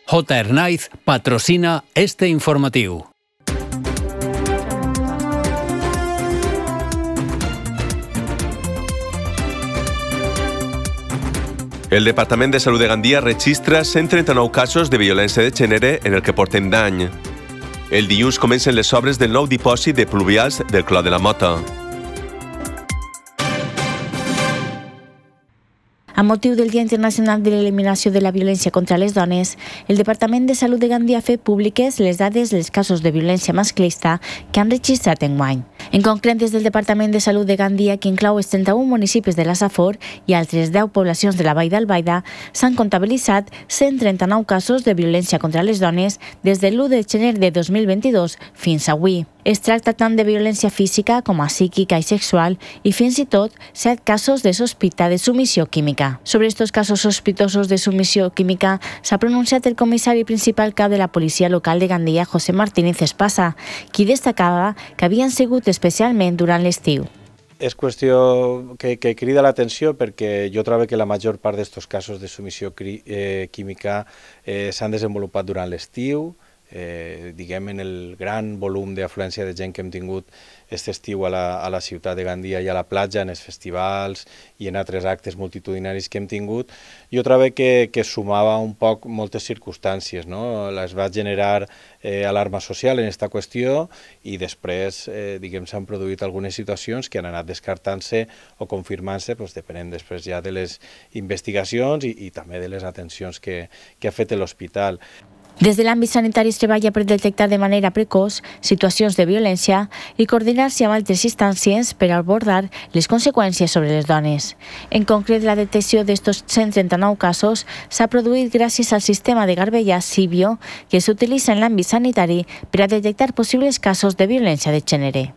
J. Hernáiz patrocina este informatiu. El Departament de Salut de Gandia registra 139 casos de violència de gènere en el que portem d'any. El dilluns comencen les obres del nou dipòsit de pluvials del Clot de la Mota. Amb motiu del Dia Internacional de l'Eliminació de la Violència contra les Dones, el Departament de Salut de Gandia ha fet públiques les dades dels casos de violència masclista que han registrat enguany. En concret, des del Departament de Salut de Gandia, que inclou els 31 municipis de la Safor i altres 10 poblacions de la Vall d'Albaida, s'han comptabilitzat 139 casos de violència contra les dones des de l'1 de gener de 2022 fins avui. Es tracta tant de violència física com a psíquica i sexual i fins i tot 7 casos de sospita de submissió química. Sobre estos casos sospitosos de submissió química s'ha pronunciat el comissari principal cap de la policia local de Gandia, José Martínez Espasa, qui destacava que havien sigut especialment durant l'estiu. És qüestió que crida l'atenció perquè jo trobo que la major part d'aquests casos de submissió química s'han desenvolupat durant l'estiu, diguem en el gran volum d'afluència de gent que hem tingut aquest estiu a la ciutat de Gandia i a la platja, en els festivals i en altres actes multitudinaris que hem tingut. Jo trobo que sumava un poc moltes circumstàncies, no? Es va generar alarma social en aquesta qüestió i després s'han produït algunes situacions que han anat descartant-se o confirmant-se, depenent després ja de les investigacions i també de les atencions que ha fet l'hospital. Des de l'àmbit sanitari es treballa per detectar de manera precoç situacions de violència i coordinar-se amb altres instàncies per abordar les conseqüències sobre les dones. En concret, la detecció d'estos 139 casos s'ha produït gràcies al sistema de garbella Sibio que s'utilitza en l'àmbit sanitari per a detectar possibles casos de violència de gènere.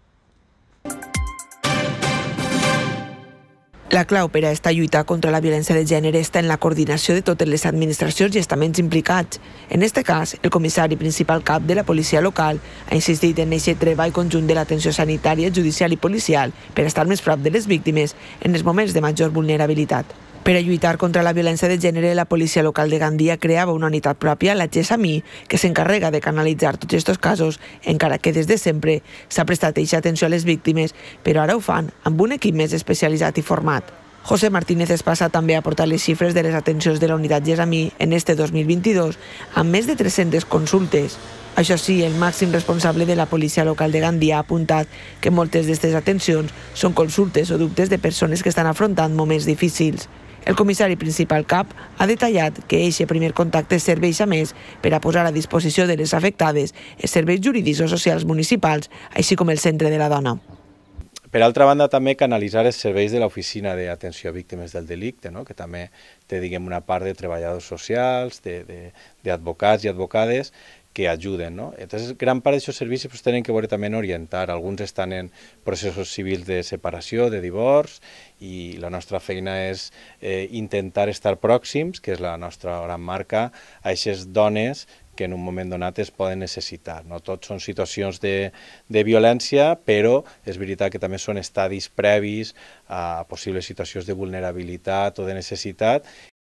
La clau per a esta lluita contra la violència de gènere està en la coordinació de totes les administracions i estaments implicats. En este cas, el comissari principal cap de la policia local ha insistit en aquest treball conjunt de l'atenció sanitària, judicial i policial per estar més prop de les víctimes en els moments de major vulnerabilitat. Per a lluitar contra la violència de gènere, la policia local de Gandia creava una unitat pròpia, la GESAMI, que s'encarrega de canalitzar tots aquests casos, encara que des de sempre s'ha prestat eixa atenció a les víctimes, però ara ho fan amb un equip més especialitzat i format. José Martínez Espasa també ha aportat les xifres de les atencions de la unitat GESAMI en este 2022, amb més de 300 consultes. Això sí, el màxim responsable de la policia local de Gandia ha apuntat que moltes d'aquestes atencions són consultes o dubtes de persones que estan afrontant moments difícils. El comissari principal cap ha detallat que aquest primer contacte serveix a més per a posar a disposició de les afectades els serveis jurídics o socials municipals, així com el centre de la dona. Per altra banda, també canalitzar els serveis de l'Oficina d'Atenció a Víctimes del Delicte, que també té una part de treballadors socials, d'advocats i advocades, que ajuden. Entonces, gran part d'aquests servicis tenen que veure també en orientar. Alguns estan en processos civils de separació, de divorç, i la nostra feina és intentar estar pròxims, que és la nostra gran marca, a aquestes dones que en un moment donat es poden necessitar. No tots són situacions de violència, però és veritat que també són estadis previs a possibles situacions de vulnerabilitat o de necessitat.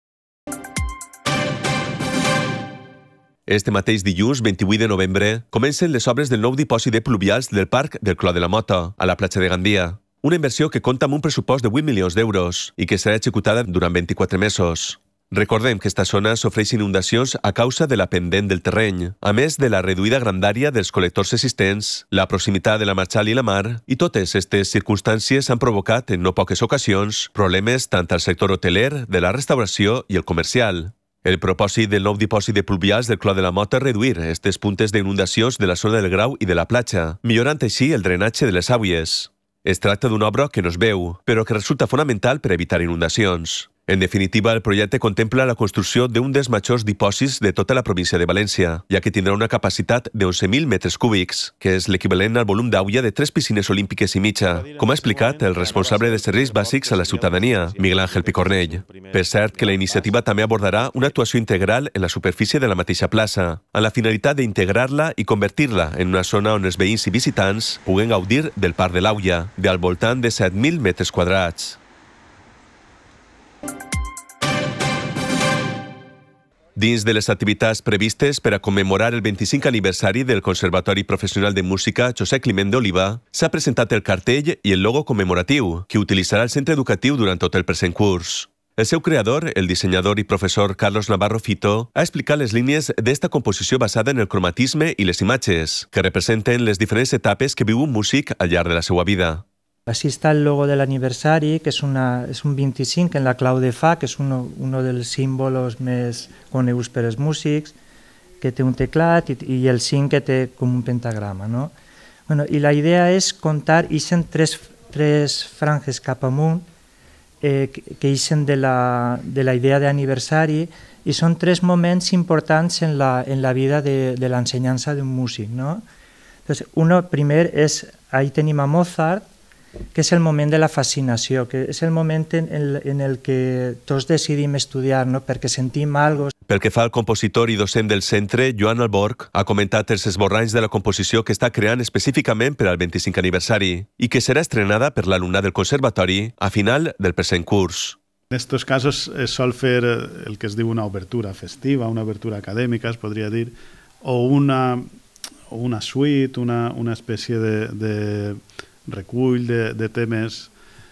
Este mateix dilluns, 28 de novembre, comencen les obres del nou dipòsit de pluvials del Parc del Clot de la Mota, a la platja de Gandia. Una inversió que compta amb un pressupost de 8 milions d'euros i que serà executada durant 24 mesos. Recordem que esta zona sofreix inundacions a causa de la pendent del terreny, a més de la reduïda grandària dels col·lectors existents, la proximitat de la Marxal i la mar, i totes aquestes circumstàncies han provocat en no poques ocasions problemes tant al sector hoteler, de la restauració i el comercial. El propòsit del nou dipòsit de pluvials del Clot de la Mota és reduir aquestes puntes d'inundacions de la zona del Grau i de la platja, millorant així el drenatge de les àguies. Es tracta d'una obra que no es veu, però que resulta fonamental per evitar inundacions. En definitiva, el projecte contempla la construcció d'un dels majors dipòsits de tota la província de València, ja que tindrà una capacitat de 11.000 metres cúbics, que és l'equivalent al volum d'aigua de 3 piscines olímpiques i mitja, com ha explicat el responsable de serveis bàsics a la ciutadania, Miguel Ángel Picornell. Per cert, que la iniciativa també abordarà una actuació integral en la superfície de la mateixa plaça, amb la finalitat d'integrar-la i convertir-la en una zona on els veïns i visitants puguen gaudir del Parc de l'Auia, del voltant de 7.000 metres quadrats. Dins de les activitats previstes per a commemorar el 25 aniversari del Conservatori Professional de Música José Climent d'Oliva, s'ha presentat el cartell i el logo commemoratiu que utilitzarà el centre educatiu durant tot el present curs. El seu creador, el dissenyador i professor Carlos Navarro Fito, ha explicat les línies d'esta composició basada en el cromatisme i les imatges, que representen les diferents etapes que viu un músic al llarg de la seva vida. Així està el logo de l'aniversari, que és un 25 en la clau de fa, que és un dels símbols més coneguts per els músics, que té un teclat, i el 5 que té com un pentagrama. No? Bueno, i la idea és contar, ixen tres franges cap amunt, que ixen de la idea d'aniversari, i són tres moments importants en la vida de l'ensenyança d'un músic. No? Entonces, primer és, ahí tenim a Mozart, que és el moment de la fascinació, que és el moment en el que tots decidim estudiar, no? Perquè sentim alguna cosa. Pel que fa al compositor i docent del centre, Joan Alborg, ha comentat els esborranys de la composició que està creant específicament per al 25 aniversari i que serà estrenada per l'alumnat del conservatori a final del present curs. En estos casos es sol fer el que es diu una obertura festiva, una obertura acadèmica, es podria dir, o una suite, una espècie de recull de temes.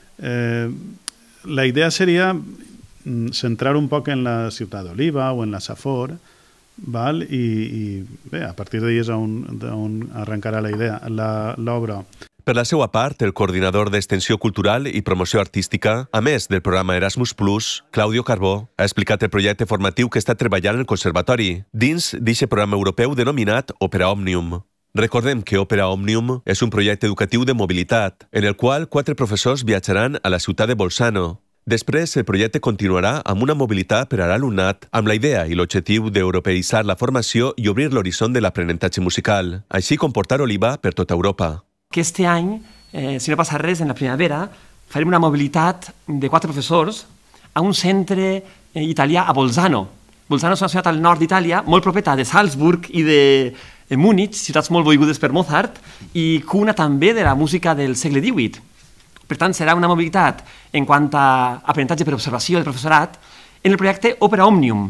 La idea seria centrar un poc en la ciutat d'Oliva o en la Safor, i bé, a partir d'ahí és on arrencarà la idea, l'obra. Per la seva part, el coordinador d'Extensió Cultural i Promoció Artística, a més del programa Erasmus+, Claudio Carbó, ha explicat el projecte formatiu que està treballant el Conservatori, dins d'aquest programa europeu denominat Opera Omnium. Recordem que Opera Omnium és un projecte educatiu de mobilitat, en el qual 4 professors viatjaran a la ciutat de Bolzano. Després, el projecte continuarà amb una mobilitat per a l'alumnat amb la idea i l'objectiu d'europeïtzar la formació i obrir l'horitzó de l'aprenentatge musical, així com portar Oliva per tota Europa. Que este any, si no passa res, en la primavera, farem una mobilitat de 4 professors a un centre italià a Bolzano. Bolzano és una ciutat al nord d'Itàlia, molt propera de Salzburg i de Múnich, ciutats molt volgudes per Mozart, i cuna també de la música del segle XVIII. Per tant, serà una mobilitat en quant a aprenentatge per observació del professorat en el projecte Opera Omnium.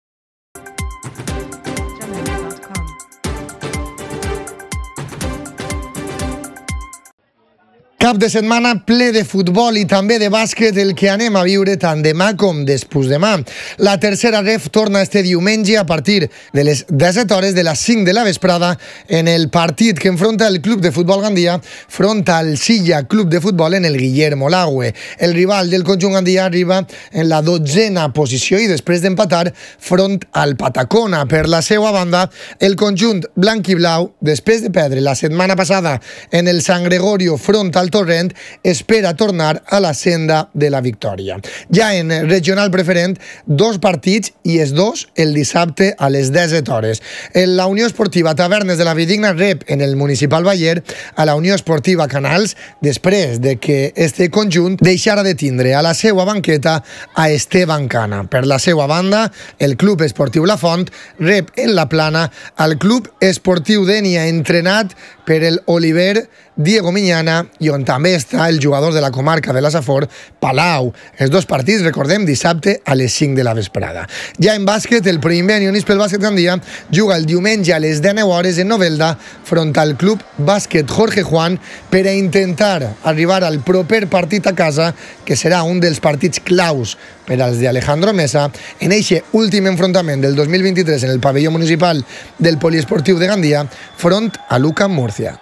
Cap de setmana ple de futbol i també de bàsquet, el que anem a viure tant demà com després demà. La tercera ref torna este diumenge a partir de les 17 hores de les 5 de la vesprada en el partit que enfronta el Club de Futbol Gandia front al Silla Club de Futbol en el Guillermo Lagüe. El rival del conjunt gandia arriba en la 12a posició i després d'empatar front al Patacona. Per la seva banda, el conjunt blanc i blau, després de perdre la setmana passada en el San Gregorio front al Torrent, espera tornar a la senda de la victòria. Ja en regional preferent, 2 partits i els 2 el dissabte a les 17 hores. La Unió Esportiva Tavernes de la Vidigna rep en el Municipal Baller a la Unió Esportiva Canals després de que este conjunt deixara de tindre a la seva banqueta a Esteban Cana. Per la seva banda, el Club Esportiu La Font rep en la Plana al Club Esportiu Dénia, entrenat per el Oliver Diego Miñana, i on també està el jugador de la comarca de la Safor, Palau. Els 2 partits, recordem, dissabte a les 5 de la vesprada. Ja en bàsquet, el Primer Unispel Bàsquet Gandia juga el diumenge a les 19 hores en Novelda front al Club Bàsquet Jorge Juan per a intentar arribar al proper partit a casa, que serà un dels partits claus per als de Alejandro Mesa en eixe últim enfrontament del 2023 en el pavelló municipal del Poliesportiu de Gandia front a l'UCAM Murcia.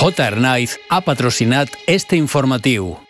J. Arnaiz ha patrocinat este informatiu.